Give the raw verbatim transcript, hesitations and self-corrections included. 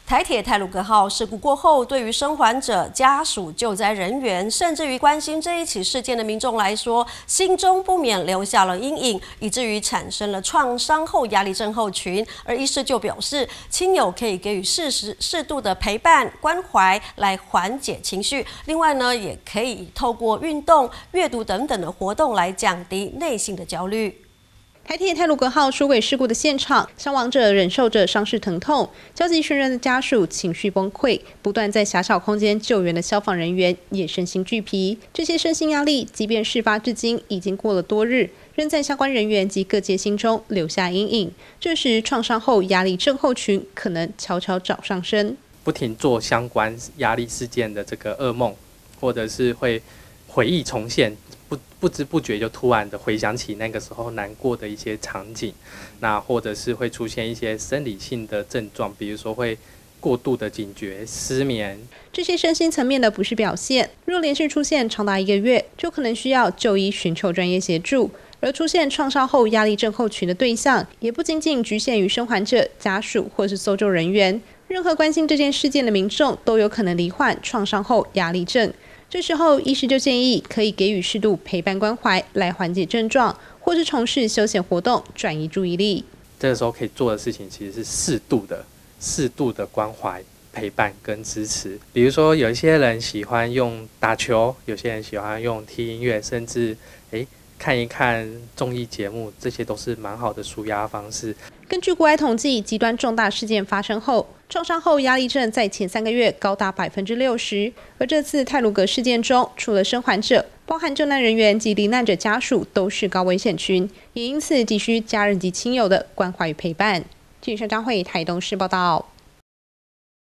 台铁太鲁阁号事故过后，对于生还者、家属、救灾人员，甚至于关心这一起事件的民众来说，心中不免留下了阴影，以至于产生了创伤后压力症候群。而医师就表示，亲友可以给予适时、适度的陪伴、关怀，来缓解情绪。另外呢，也可以透过运动、阅读等等的活动来降低内心的焦虑。 台铁太鲁阁号出轨事故的现场，伤亡者忍受着伤势疼痛，焦急寻人的家属情绪崩溃，不断在狭小空间救援的消防人员也身心俱疲。这些身心压力，即便事发至今已经过了多日，仍在相关人员及各界心中留下阴影。这时，创伤后压力症候群可能悄悄找上身， 不停做相关压力事件的这个噩梦，或者是会回忆重现。 不不知不觉就突然的回想起那个时候难过的一些场景，那或者是会出现一些生理性的症状，比如说会过度的警觉、失眠。 这些身心层面的不适表现，若连续出现长达一个月，就可能需要就医寻求专业协助。而出现创伤后压力症候群的对象，也不仅仅局限于生还者、家属或是搜救人员，任何关心这件事件的民众都有可能罹患创伤后压力症。 这时候，医师就建议可以给予适度陪伴关怀，来缓解症状，或是从事休闲活动，转移注意力。 这个时候可以做的事情其实是适度的、适度的关怀、陪伴跟支持。比如说，有一些人喜欢用打球，有些人喜欢用听音乐，甚至诶看一看综艺节目，这些都是蛮好的抒压方式。 根据国外统计，极端重大事件发生后，创伤后压力症在前三个月高达百分之六十。而这次太鲁阁事件中，除了生还者，包含救难人员及罹难者家属都是高危险群，也因此急需家人及亲友的关怀与陪伴。记者张慧台东市报道。